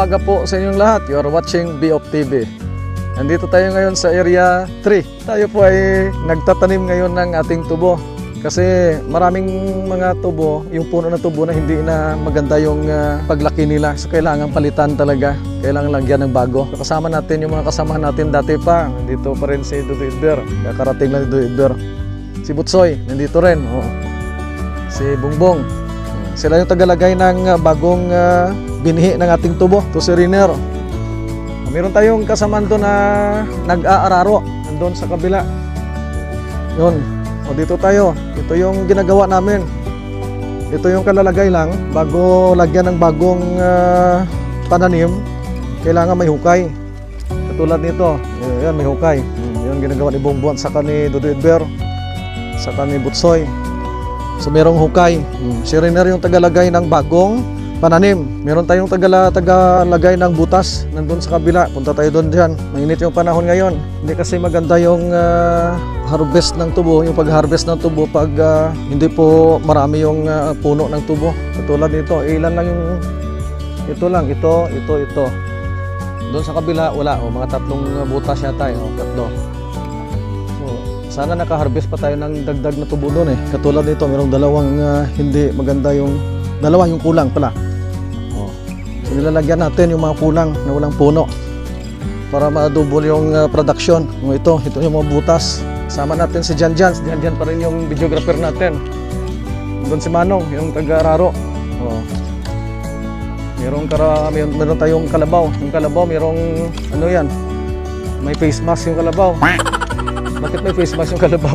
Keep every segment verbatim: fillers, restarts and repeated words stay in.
umaga po sa inyong lahat. You are watching B O F T V. Nandito tayo ngayon sa Area three. Tayo po ay nagtatanim ngayon ng ating tubo. Kasi maraming mga tubo, yung puno ng tubo na hindi na maganda yung uh, paglaki nila. So kailangan palitan talaga. Kailangan lagyan ng bago. So, kasama natin yung mga kasamahan natin dati pa. Nandito pa rin si Dudu Idber. Kakarating lang si Dudu Idber. Si Butsoy, nandito rin. Oh. Si Bongbong. Sila yung tagalagay ng uh, bagong uh, binhi ng ating tubo. Ito si Riner. Meron tayong kasamaan doon na nag-aararo. Nandun sa kabila. Yun. O dito tayo. Ito yung ginagawa namin. Ito yung kalalagay lang. Bago lagyan ng bagong uh, pananim, kailangan may hukay. Katulad nito. Yan, may hukay. Yan ginagawa ni Bongbong at saka ni Dudu Idber. Saka ni Butsoy. So merong hukay. Si Riner yung tagalagay ng bagong pananim. Meron tayong tagala, tagalagay ng butas nandun sa kabila. Punta tayo doon dyan. Mainit yung panahon ngayon. Hindi kasi maganda yung uh, harvest ng tubo. Yung pag-harvest ng tubo pag uh, hindi po marami yung uh, puno ng tubo. Katulad nito. Ilan lang yung ito lang. Ito, ito, ito. Doon sa kabila wala. O, mga tatlong butas yata. O, tatlo. So, sana naka-harvest pa tayo ng dagdag na tubo doon eh. Katulad nito. Merong dalawang uh, hindi maganda yung dalawa yung kulang pala. So, nilalagyan natin yung mga kulang na walang puno para ma-double yung uh, production. O, ito, ito yung mga butas. Sama natin si Jan Jan. Si Jan Jan pa rin yung videographer natin. Doon si Manong, yung taga-araro. O. Merong, kara, meron, meron tayong kalabaw. Yung kalabaw, merong ano yan? May face mask yung kalabaw. Bakit may face mask yung kalabaw?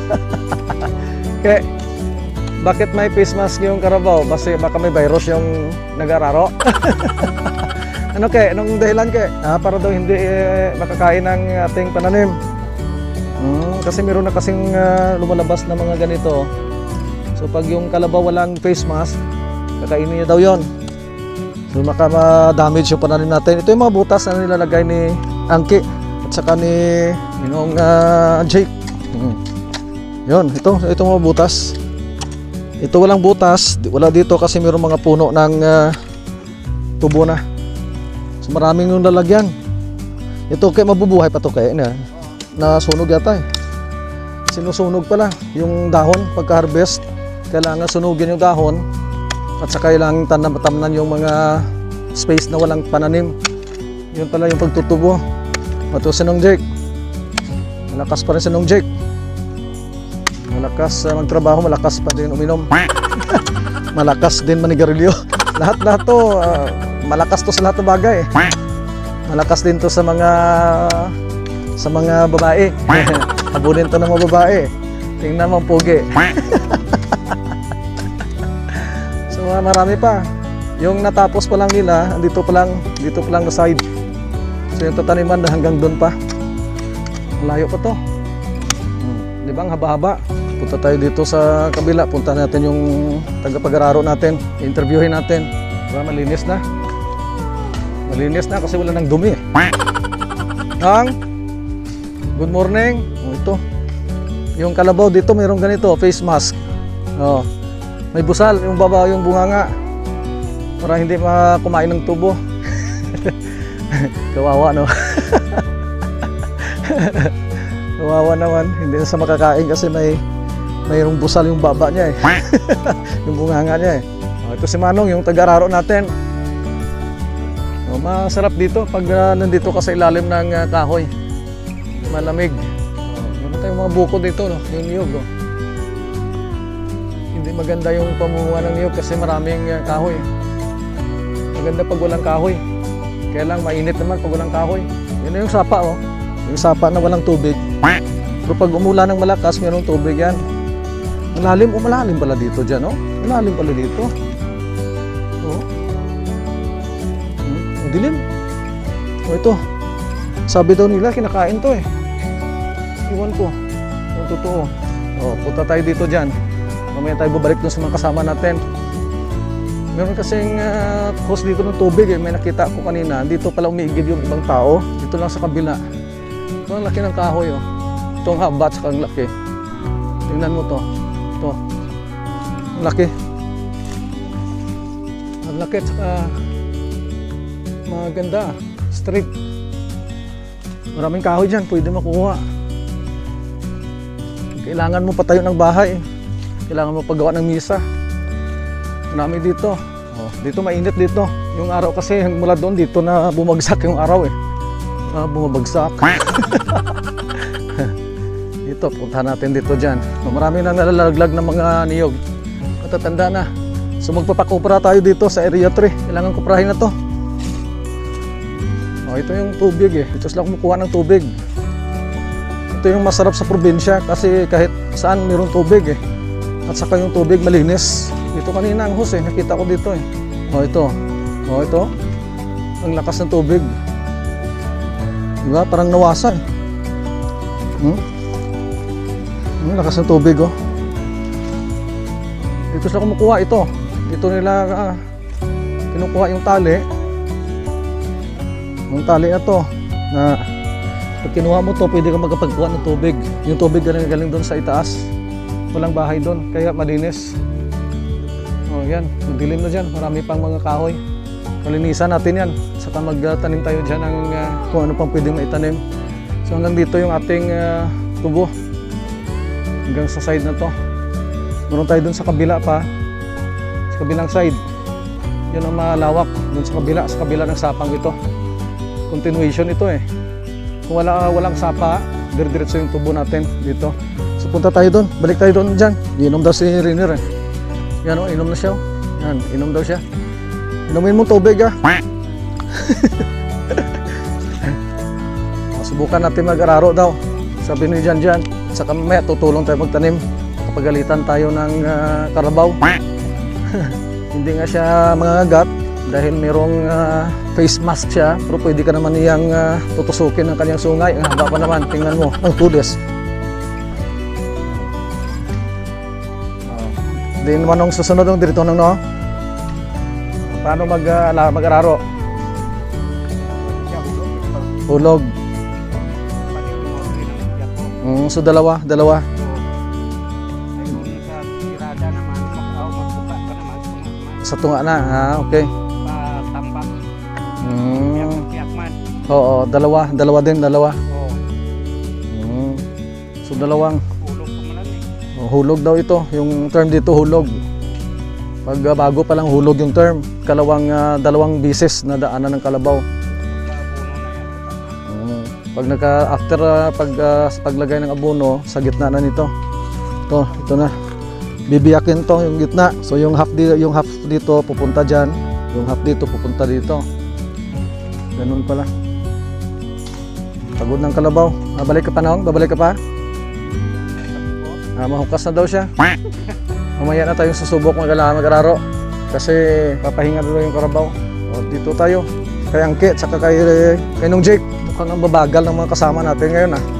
Kaya bakit may face mask yung karabaw? Kasi baka may virus yung nag-araro. Ano kaya? Anong dahilan kaya? Ah, para daw hindi eh, makakain ng ating pananim. Hmm, kasi meron na kasing uh, lumalabas na mga ganito. So pag yung kalabaw walang face mask, kakainin niya daw yon. So maka ma-damage yung pananim natin. Ito yung mga butas na nilalagay ni Angki at saka ni Minong uh, Jake. Hmm. Yun, ito, ito mga butas. Ito walang butas, wala dito kasi mayroong mga puno ng uh, tubo na. So maraming yung lalagyan. Ito kaya mabubuhay pa to kaya na nasunog yata eh. Sinusunog pala yung dahon pagka-harvest. Kailangan sunugin yung dahon at saka kailangan tanam-tamnan yung mga space na walang pananim. Yun pala yung pagtutubo. Ito si Nong Jake. Malakas pa rin si Nong Jake. Malakas uh, magtrabaho, malakas pa din uminom. Malakas din manigarilyo. Lahat-lahat to, uh, malakas to sa lahat ng bagay. Malakas din to sa mga sa mga babae. Habunin to ng mga babae. Tingnan mo ang pugi. So uh, marami pa. Yung natapos pa lang nila, dito pa lang, dito pa lang na side. So yung tataniman hanggang doon pa. Malayo pa to. Di ba ang haba-haba? Punta tayo dito sa kabila. Punta natin yung tagapag-araro natin. Interviewin natin. Diba malinis na? Malinis na kasi wala nang dumi. Ang good morning. Oh, ito. Yung kalabaw dito mayroong ganito, face mask. Oh. May busal yung baba yung bunganga. Para hindi makumain ng tubo. Kawawa no. Kawawa naman, hindi na sa makakain kasi may mayroong busal yung baba niya eh. Yung bunganga niya eh. Oh, ito si Manong, yung taga-araro natin. Oh, masarap dito pag uh, nandito ka sa ilalim ng uh, kahoy. Malamig. Oh, meron tayong mga buko dito, no? Yung niyog. Oh. Hindi maganda yung pamumuha ng niyog kasi maraming uh, kahoy. Maganda pag walang kahoy. Kaya lang mainit naman pag walang kahoy. Yun na yung sapa, oh. Yung sapa na walang tubig. Pero pag umulan ng malakas, mayroong tubig yan. Malalim, o malalim pala dito dyan, oh. Malalim pala dito. Oh. Hmm, ang dilim. Oh, ito. Sabi daw nila, kinakain to eh. Iwan ko. Oh, totoo. Oh, punta tayo dito dyan. Mamaya tayo babalik dun sa mga kasama natin. Meron kasing uh, hose dito ng tubig eh. May nakita ko kanina. Dito pala umiigib yung ibang tao. Dito lang sa kabila. Ito ang laki ng kahoy, oh. Ito ang haba at saka ang laki. Tingnan mo to. Ito. Ang laki. Ang laki at saka maganda, straight. Maraming kahoy dyan, pwede makuha. Kailangan mo patayo ng bahay, kailangan mo paggawa ng misa. Marami dito. Oh, dito mainit dito. Yung araw kasi mula doon dito na bumagsak yung araw eh. Ah, bumabagsak. Dito, puntahan natin dito dyan. Oh, marami nang nalalaglag ng mga niyog. Matatanda na. So magpapakupra tayo dito sa area three. Kailangan kuprahin na to. Oh, ito yung tubig eh. Ito sila kumukuha ng tubig. Ito yung masarap sa probinsya kasi kahit saan mayroong tubig eh. At saka yung tubig malinis. Ito kanina ang hose eh. Nakita ko dito eh. Oh, ito. Oh, ito. Ang lakas ng tubig. Diba? Parang nawasa eh. Hmm? Ang lakas ng tubig oh. Dito sila kumukuha ito. Dito nila uh, kinukuha yung tali. Yung tali na to na pag kinuha mo to, pwede kang magkapagkuha ng tubig. Yung tubig galing-galing doon sa itaas. Walang bahay doon, kaya malinis. Oh, yan, madilim na dyan. Marami pang mga kahoy. Kalinisan natin yan. Saka magtanim tayo dyan ng uh, kung ano pang pwedeng maitanim. So hanggang dito yung ating uh, tubo. Hanggang sa side na to. Meron tayo doon sa kabila pa. Sa kabilang side. Yun ang malawak. Doon sa kabila, sa kabila ng sapang ito. Continuation ito eh. Kung wala, walang sapa, dire-diretso yung tubo natin dito. So punta tayo doon, balik tayo doon dyan. Inom daw si Riner eh. Yan o, inom na siya. Yan, inom daw siya. Inumin mong tubig ah. Subukan natin mag-araro daw. Sabi ni Jan Jan. Saka mamaya tutulong tayo magtanim. Kapagalitan tayo ng uh, karabaw. Hindi nga siya mangagat dahil mayroong uh, face mask siya. Pero pwede ka naman niyang uh, tutusukin ng kanyang sungay. Ang haba pa naman, tingnan mo, ang tudes. Di naman nung susunod ng dirito nung no? Paano mag, uh, mag-araro? Hulog. Mm, so dalawa, dalawa. Sa tunga na, ah, okay. Tambak. Mm. Piakman. Oo, dalawa, dalawa din, dalawa. Oo. Mm. So dalawang Hulog ko man eh. oh, hulog daw ito, yung term dito hulog. Pag uh, bago pa lang hulog yung term, kalawang uh, dalawang bisis na daanan ng kalabaw. Mm. Pag naka after uh, pag uh, paglagay ng abono sa gitna na nito. Ito, ito na. Bibiyakin to yung gitna. So yung half dito, yung half dito pupunta diyan, yung half dito pupunta dito. Ganun pala. Pagod ng kalabaw. Babalik ka pa noong? Babalik ka pa? Ah, mahukas na daw siya. Mamaya na tayong susubok mag-araro kasi papahinga na daw yung karabaw. O, dito tayo. Kay Angke, saka kay, kay nung Jake. Mukhang ang babagal ng mga kasama natin ngayon ah.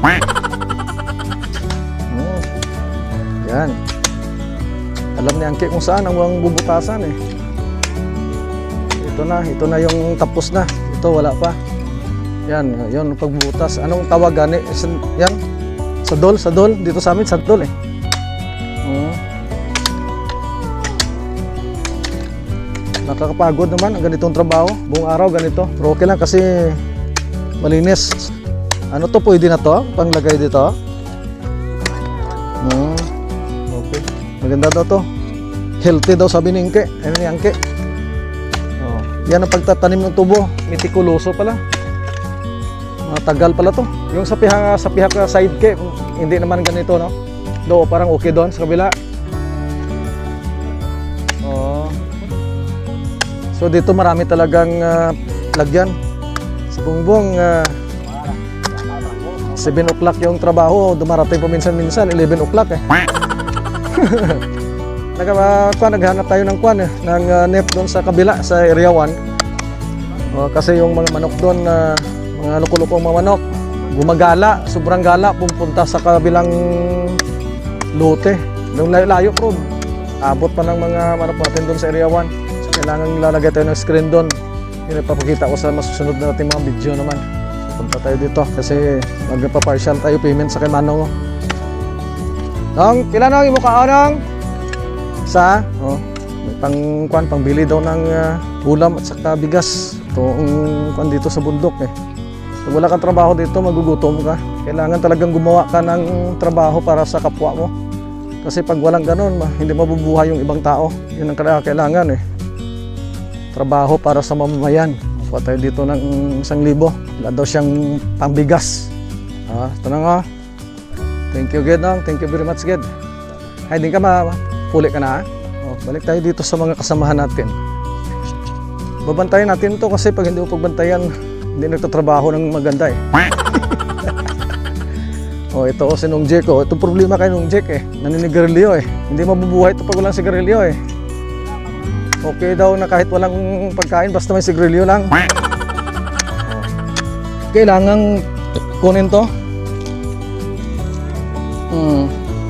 Oh. Yan. Alam ni Angke kung saan ang buwang bubutasan eh. Ito na, ito na yung tapos na. Ito wala pa. Yan, yun pagbubutas. Anong tawag gani? Yan. Sadol, sadol. Dito sa amin sadol eh. Uh. Nakakapagod naman ang ganitong trabaho. Buong araw ganito. Pero okay lang kasi malinis. Ano to, pwede na to? Panglagay dito. Uh. Okay. Maganda daw to. Healthy daw sabi ni Angke. Ano ni Angke? Oh. Yan ang pagtatanim ng tubo. Mitikuloso pala. Matagal pala to. Yung sa pihaka, sa pihaka side ke, hindi naman ganito no. Do parang okay doon sa kabila. Oh. So dito marami talagang uh, lagyan. Sa Bungbong uh, seven o'clock yung trabaho, dumarating paminsan-minsan eleven o'clock eh. Nagka, uh, naghanap tayo ng kwan eh, ng uh, net doon sa kabila sa area one. Uh, kasi yung mga manok doon uh, mga luko-lukong mga manok gumagala, sobrang gala, pupunta sa kabilang lote. Yung layo-layo bro, abot pa ng mga manok natin doon sa area one. So kailangan lalagay tayo ng screen doon. Yun ipapakita ko sa masusunod na natin mga video naman. So, punta tayo dito kasi magpa-partial tayo payment sa kay Manong. Nong, kailan nong imo ka Nong? Sa, oh, may pang kwan, pangbili daw ng uh, ulam at saka bigas. Ito ang dito sa bundok eh. Pag wala kang trabaho dito, magugutom ka. Kailangan talagang gumawa ka ng trabaho para sa kapwa mo. Kasi pag walang ganun, hindi mabubuhay yung ibang tao. Yun ang kailangan eh. Trabaho para sa mamamayan. Kuha tayo dito ng isang libo. Wala daw siyang pambigas. Ah, ito na nga. Thank you, Ged. Thank you very much, Ged. Ay, din ka ma. Puli ka na. Oh, balik tayo dito sa mga kasamahan natin. Babantayan natin to kasi pag hindi mo pagbantayan, hindi nagtatrabaho ng maganda eh. Oh, ito o si Nung Jack oh. Itong problema kay Nung Jack eh. Naninigarilyo eh. Hindi mabubuhay ito pag walang sigarilyo eh. Okay daw na kahit walang pagkain basta may sigarilyo lang. Oh. Kailangang kunin to. Hmm.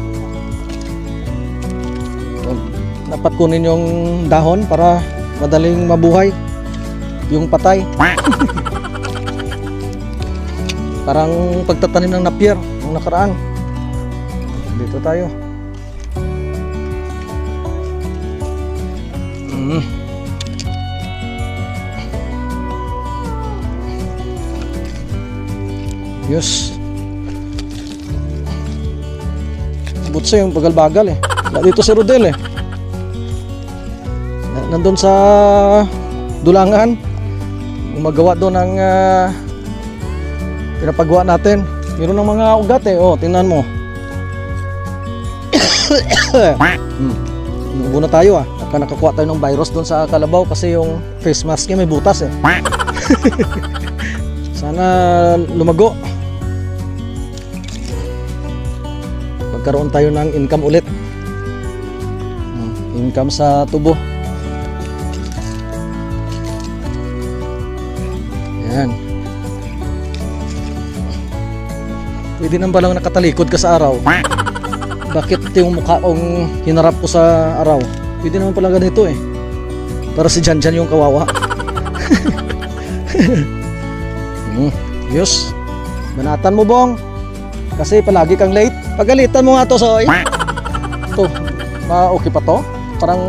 Dapat kunin yung dahon para madaling mabuhay yung patay. Parang pagtatanim ng napier nung nakaraan. Dito tayo. Mm. Yes. Butso yung bagal-bagal eh. Dito si Rodel eh. Nandun sa Dulangan. Gumagawa doon ng uh, pinapagawa natin. Meron ng mga ugat eh. Oh, tingnan mo. hmm. Muna tayo ah. Naka nakakuha tayo ng virus doon sa kalabaw kasi yung face mask niya may butas eh. Sana lumago. Magkaroon tayo ng income ulit. Hmm. Income sa tubo. Yan. Pwede nang palang nakatalikod ka sa araw. Bakit yung mukha kong hinarap ko sa araw? Pwede naman pala ganito eh. Para si Janjan yung kawawa. hmm. Yes. Banatan mo bong. Kasi palagi kang late. Pagalitan mo nga to Soy. Ito. Ma-okay pa to? Parang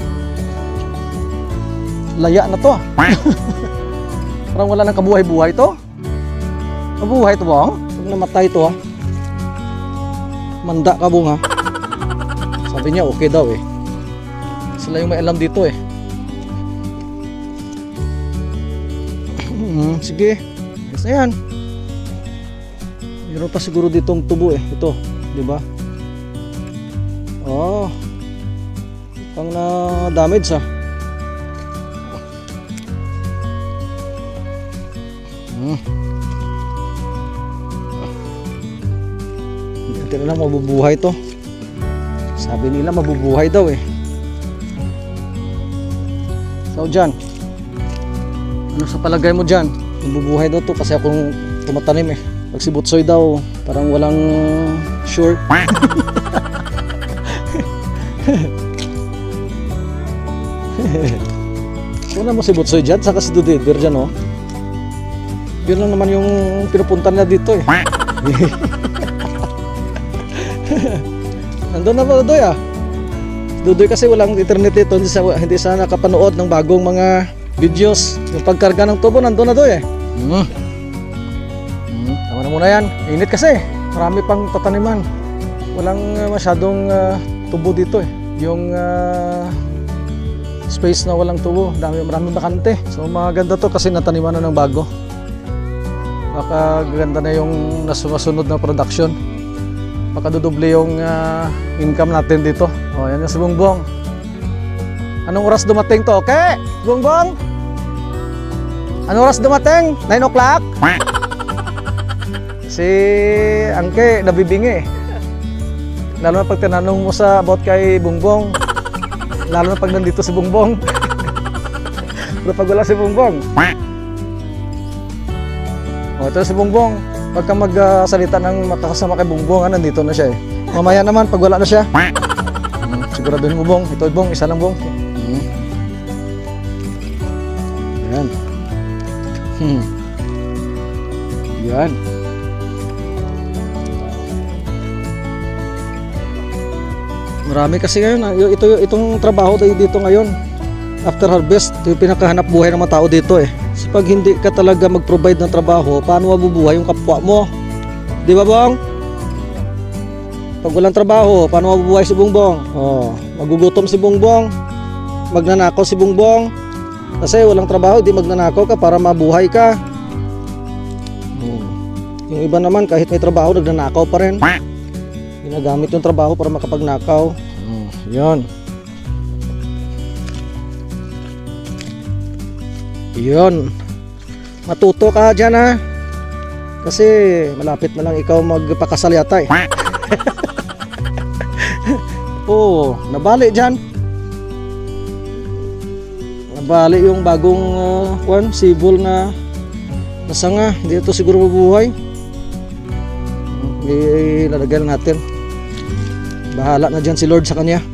laya na to ah. Parang wala nang kabuhay-buhay to. Kabuhay to bong? Pag namatay to ah. Manda ka bong ha. Sabi niya okay daw eh. Sila yung may alam dito eh. hmm, Sige. Yes na yan. Meron pa siguro ditong tubo eh. Ito, di ba? Oh. Pang na damage ah. Hmm. Hindi na lang mabubuhay to. Sabi nila mabubuhay daw eh. So dyan, ano sa palagay mo dyan? Mabubuhay daw to kasi akong tumatanim eh. Pag si Butsoy daw parang walang sure. Kuna mo si Butsoy dyan, saka si Dudider dyan oh. Yun lang naman yung pinupuntan na dito eh. Nandun na ba Dudoy ah? Dudoy kasi walang internet dito, hindi sa, hindi sa nakapanood ng bagong mga videos. Yung pagkarga ng tubo nandun na Doy eh. Hmm. Hmm. Tama na muna yan. Init kasi. Marami pang tataniman. Walang uh, masyadong uh, tubo dito eh. Yung uh, space na walang tubo. Dami, maraming bakante. So maganda to kasi nataniman na ng bago. Baka ganda na yung nasusunod na production. Baka dudoble yung uh, income natin dito. O yan yung si Bongbong. Anong oras dumating to? Okay? Bongbong? Anong oras dumating? nine o'clock? Si Angke nabibingi. Lalo na pag tinanong mo sa about kay Bongbong. Lalo na pag nandito si Bongbong. Pero pag wala si Bongbong. O ito si Bongbong. Pagka magsalita uh, ng makakasama kay Bongbong, ah, nandito na siya eh. Mamaya naman pag wala na siya. Hmm, siguraduhin mo Bong. Ito Bong, isa lang Bong. Hmm. Yan. Hmm. Yan. Marami kasi ngayon, ito, itong trabaho dito ngayon. After harvest, ito yung pinakahanap buhay ng mga tao dito eh. Kasi pag hindi ka talaga mag-provide ng trabaho, paano mabubuhay yung kapwa mo? Di ba, Bong? Pag walang trabaho, paano mabubuhay si Bongbong? Oh, magugutom si Bongbong, magnanakaw si Bongbong. Kasi walang trabaho, di magnanakaw ka para mabuhay ka. Hmm. Yung iba naman, kahit may trabaho, nagnanakaw pa rin. Ginagamit yung trabaho para makapagnakaw. Hmm. Yan. Yun. Matuto ka dyan, ha? Kasi malapit na lang ikaw magpakasal yata eh. Oo, nabali dyan. Nabali yung bagong uh, kwan, sibol na nasanga. Hindi ito siguro mabuhay. Ilalagay lang natin. Bahala na dyan si Lord sa kanya.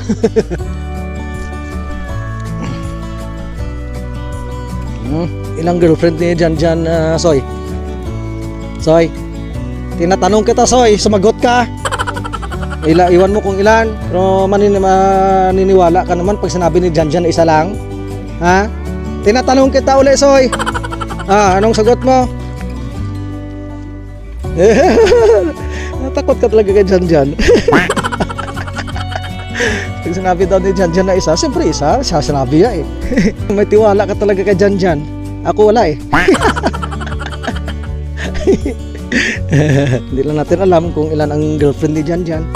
Hmm, ilang girlfriend ni Jan Jan, uh, Soy? Soy, tinatanong kita, Soy, sumagot ka. Ila, iwan mo kung ilan. Pero manin, maniniwala ka naman pag sinabi ni Jan Jan na isa lang. Ha? Tinatanong kita uli, Soy. Ah, anong sagot mo? Natakot ka talaga kay Jan Jan. Pag sinabi daw ni Jan Jan na isa, siyempre isa, siya sinabi ya eh. May tiwala ka talaga kay Jan Jan. Ako wala eh. Hindi lang natin alam kung ilan ang girlfriend ni Jan Jan.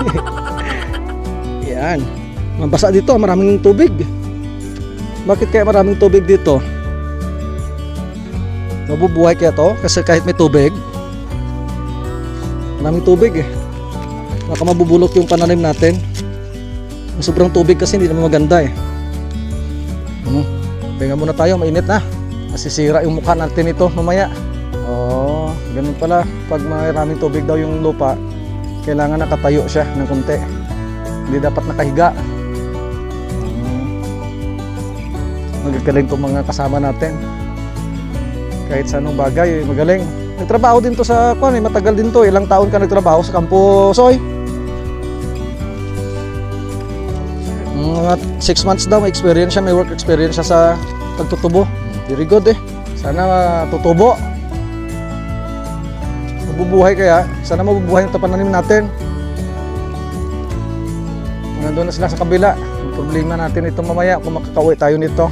Yan. Mabasa dito, maraming tubig. Bakit kaya maraming tubig dito? Mabubuhay kaya to? Kasi kahit may tubig, maraming tubig eh. Baka mabubulok yung pananim natin. Sobrang tubig kasi hindi naman maganda eh. Hmm. Pahinga muna tayo, mainit na. Masisira yung mukha natin ito mamaya. Oh, ganun pala. Pag maraming tubig daw yung lupa, kailangan nakatayo siya ng konti. Hindi dapat nakahiga. Hmm. Magagaling itong mga kasama natin. Kahit sa anong bagay, magaling. Nagtrabaho din to sa kwan eh, matagal din to. Ilang taon ka nagtrabaho sa kampo, Soy? Mga six months daw may experience siya, may work experience siya sa pagtutubo. Very good eh. Sana tutubo. Mabubuhay kaya. Sana mabubuhay yung pananim natin. Nandun na sila sa kabila. Yung problema natin ito mamaya kung makakauwi tayo nito.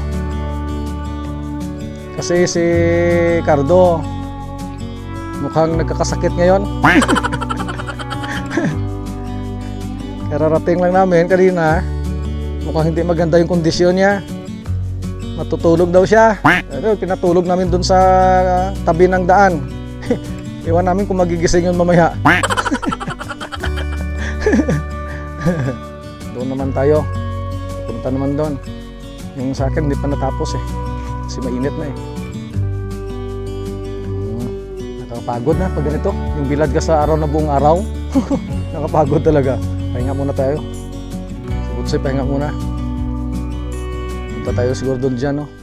Kasi si Cardo mukhang nagkakasakit ngayon. Kararating lang namin kanina. Mukhang hindi maganda yung kondisyon niya. Matutulog daw siya. Pero pinatulog namin dun sa tabi ng daan. Iwan namin kung magigising yun mamaya. Doon naman tayo. Punta naman doon. Yung sa akin hindi pa natapos eh. Kasi mainit na eh. Nakapagod na pag ganito. Yung bilad ka sa araw na buong araw. Nakapagod talaga. Pahinga muna tayo. Sige, pahinga muna. Punta tayo siguro doon dyan, no?